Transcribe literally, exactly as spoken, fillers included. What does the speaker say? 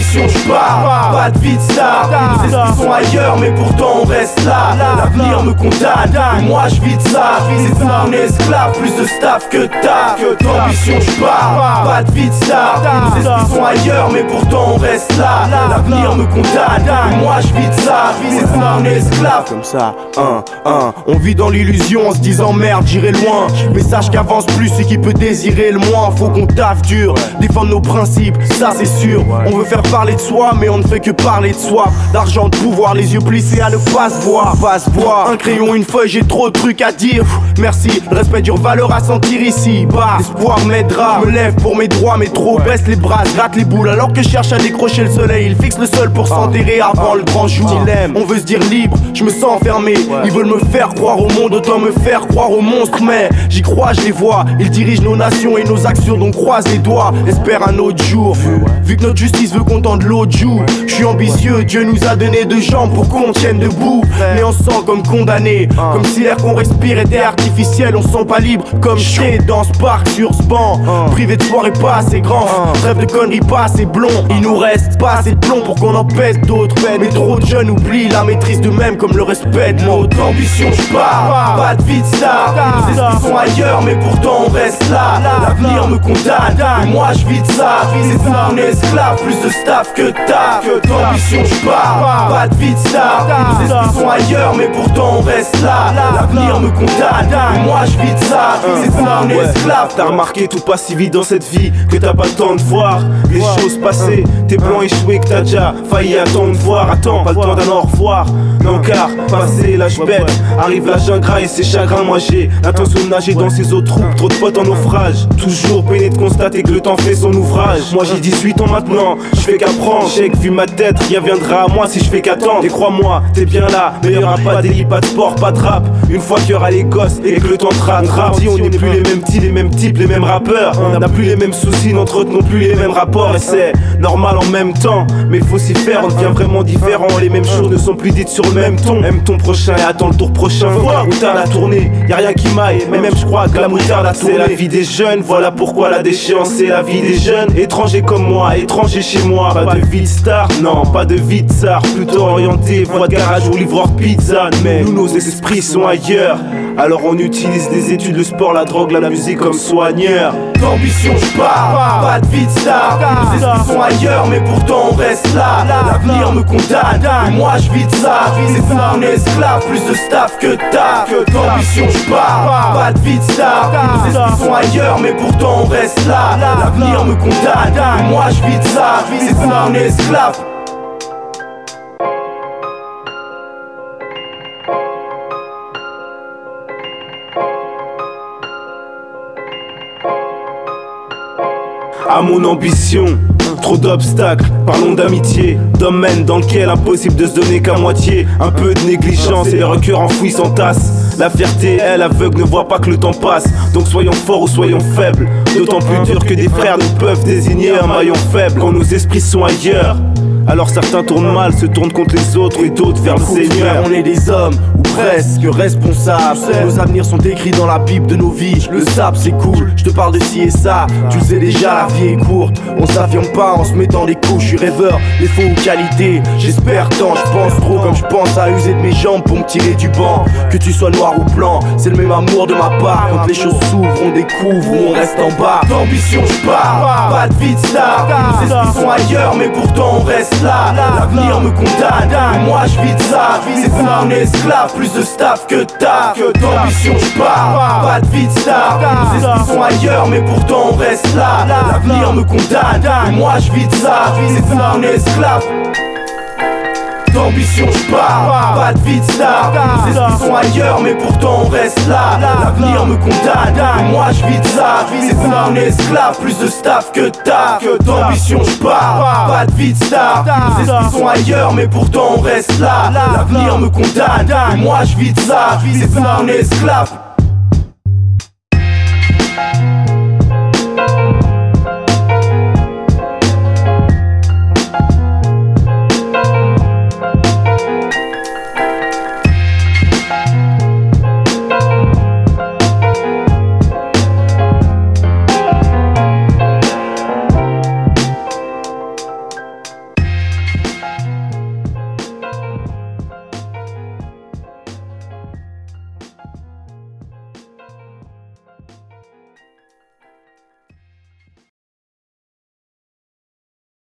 D'ambition je pars, pas de vie de star. Nos esprits sont ailleurs mais pourtant on reste là. L'avenir me condamne, et moi je vis de ça. C'est tout mon esclave, plus de staff que taf. D'ambition je pars, pas de vie de star. Nos esprits sont ailleurs mais pourtant on reste là. L'avenir me condamne, et moi je vis de ça. C'est tout mon esclave. Comme ça, un, un. On vit dans l'illusion en se disant merde j'irai loin. Mais sache qu'avance plus et qui peut désirer le moins. Faut qu'on taffe dur, défendre nos principes, ça c'est sûr. On veut faire parler de soi mais on ne fait que parler de soif. D'argent, de pouvoir, les yeux plissés à ne pas se voir. Pas se voir, un crayon, une feuille, j'ai trop de trucs à dire. Merci, le respect dure valeur à sentir ici. Bah, l'espoir m'aidera. Je me lève pour mes droits mais trop baisse les bras, je gratte les boules. Alors que je cherche à décrocher le soleil, il fixe le sol pour s'enterrer avant le grand jour. Dilemme, on veut se dire libre, je me sens enfermé. Ils veulent me faire croire au monde, autant me faire croire aux monstres. Mais j'y crois, je les vois, ils dirigent nos nations et nos actions, donc croise les doigts. Espère un autre jour, vu que notre justice veut qu'on tende l'autre joue. Je suis ambitieux, Dieu nous a donné deux jambes pour qu'on tienne debout. Mais on se sent comme condamné, comme si l'air qu'on respire était artificiel. On se sent pas libre, comme chier dans ce parc sur ce banc. Privé de soirée pas assez grand, rêve de conneries pas assez blond. Il nous reste pas assez de plomb pour qu'on en pèse d'autres. Mais trop de jeunes oublient la maîtrise d'eux-mêmes comme le respect de l'autre. Ambition je pars, pas de vie de star. Nos esprits sont ailleurs mais pourtant on reste là. L'avenir me condamne, et moi je vis de ça. C'est tout mon esclave, plus de staff que taf. D'ambition je pars, pas de vie de star. Nos esprits sont ailleurs mais pourtant on reste là. L'avenir me condamne, et moi je vis de ça. C'est tout mon esclave. T'as remarqué tout pas si vite dans cette vie que t'as pas le temps de voir les choses passer. Tes plans échoués que t'as déjà failli attendre de voir. Attends, pas le temps d'un au revoir. Non car, passé l'âge bête, arrive l'âge ingrat et ses chagrins. Moi j'ai l'intention de nager dans ces eaux troupes, trop de potes en naufrage. Toujours peiné de constater que le temps fait son ouvrage. Moi j'ai dix-huit ans maintenant, je fais qu'apprendre. J'ai que vu ma tête, rien viendra à moi si je fais qu'attendre. Et crois-moi, t'es bien là, mais y'aura pas d'élite, pas de sport, pas de rap. Une fois qu'il y aura les gosses et que le temps te rattrape. On n'est plus les mêmes types, les mêmes types, les mêmes rappeurs. On n'a plus les mêmes soucis, n'entretenons plus les mêmes rapports. Et c'est normal en même temps, mais faut s'y faire, on devient vraiment différent. Les mêmes choses ne sont plus dites sur le même ton. Aime ton prochain et attends le tour prochain. Voir où t'as la tournée, y'a rien qui m'aille, mais même je crois que la moutarde a tourné. C'est la vie des jeunes, voilà pourquoi la déchéance c'est la vie des jeunes. Étrangers comme moi, étrangers chez moi. Pas de vie de star, non, pas de vie de tsar. Plutôt orienté, voie de garage ou livreur de pizza. Mais nous nos esprits sont ailleurs, alors on utilise les études, le sport, la drogue, la musique comme soigneur. D'ambition je pars, pas de vie de star. Nos esprits sont ailleurs mais pourtant on reste là. L'avenir me condamne, et moi je vis de ça. C'est tout mon esclave, plus de staff que taf. D'ambition je pars, pas de vie de star. Nos esprits sont ailleurs mais pourtant on reste là. L'avenir me condamne, et moi je vis de ça. C'est tout mon esclave. À mon ambition, trop d'obstacles, parlons d'amitié. Domaine dans lequel impossible de se donner qu'à moitié. Un peu de négligence et les cœurs enfouis s'entassent. La fierté, elle, aveugle, ne voit pas que le temps passe. Donc soyons forts ou soyons faibles. D'autant plus dur que des frères nous peuvent désigner un maillon faible. Quand nos esprits sont ailleurs, alors certains tournent mal, se tournent contre les autres et d'autres vers le Seigneur. On est des hommes, ou presque responsables. Nos avenirs sont écrits dans la Bible de nos vies. Le sable c'est cool, je te parle de ci et ça. Tu le sais déjà, la vie est courte. On s'affirme pas en se mettant des coups. Je suis rêveur, défaut ou qualité. J'espère tant, je pense trop comme je pense à user de mes jambes pour me tirer du banc. Que tu sois noir ou blanc, c'est le même amour de ma part. Quand les choses s'ouvrent, on découvre ou on reste en bas. D'ambition je pars, pas de vie de star. Nos esprits sont ailleurs mais pourtant on reste là. L'avenir me condamne, et moi je vis de ça. C'est tout mon esclave, plus de staff que taf. D'ambition je pars, pas de vie de star. Nos esprits sont ailleurs mais pourtant on reste là. L'avenir me condamne, et moi je vis de ça. C'est tout mon esclave. D'ambition je pars, pas de vie de star. Nos esprits sont ailleurs mais pourtant on reste là. L'avenir me condamne, et moi je vis de ça. C'est tout mon esclave, plus de staff que taf. D'ambition je pars, pas de vie de star. Nos esprits sont ailleurs mais pourtant on reste là. L'avenir me condamne, et moi je vis de ça. C'est tout mon esclave.